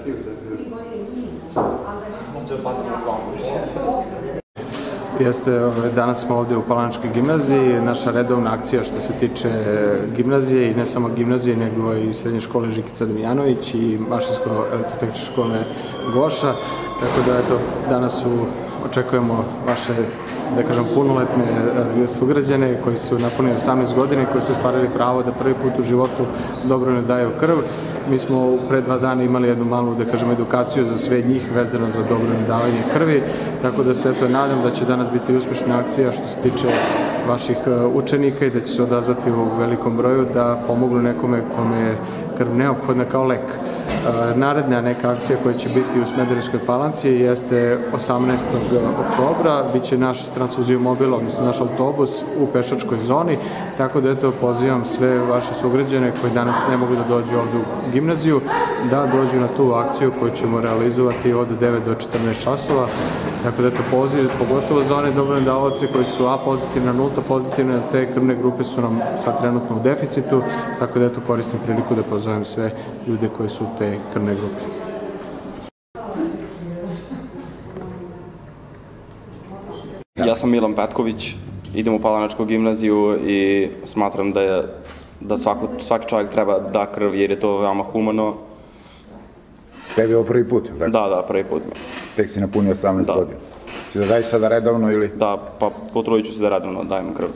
rakiju, to je bio. Danas smo ovde u Palanačkoj gimnaziji, naša redovna akcija što se tiče gimnazije i ne samo gimnazije, nego i srednje škole Žikica Damjanović i Mašinsko-elektrotehničke škole Goša, tako da danas očekujemo vaše, da kažem, punoletne sugrađane koji su napunili 18 godina i koji su ostvarili pravo da prvi put u životu dobrovoljno daju krv. Mi smo pre 2 dana imali jednu malu, da kažem, edukaciju za sve njih vezano za dobrovoljno davanje krvi, tako da se nadam da će danas biti uspešna akcija što se tiče vaših učenika i da će se odazvati u velikom broju da pomognu nekome kome je krv neophodna kao lek. Naredna neka akcija koja će biti u Smederevskoj Palanci jeste 18. oktobra, bit će naš transfuziju mobil, odnosno naš autobus u pešačkoj zoni, tako da pozivam sve vaše sugrađane koji danas ne mogu da dođu ovde u gimnaziju, da dođu na tu akciju koju ćemo realizovati od 9 do 14 časova, tako da poziv, pogotovo za one dobrovoljne davaoce koji su A pozitivne, nulta pozitivne, te krvne grupe su nam sad trenutno u deficitu, tako da koristim priliku da pozovem sve ljude koji su te krvne grupe. Ja sam Milan Petković, idem u Palanačku gimnaziju i smatram da svaki čovjek treba da krv jer je to veoma humano. Tebi je ovo prvi put, tako? Da, prvi put. Tek si napunio 18 godina. Či da daj sada redovno ili? Da, pa potrudit ću se da redovno dajem krv.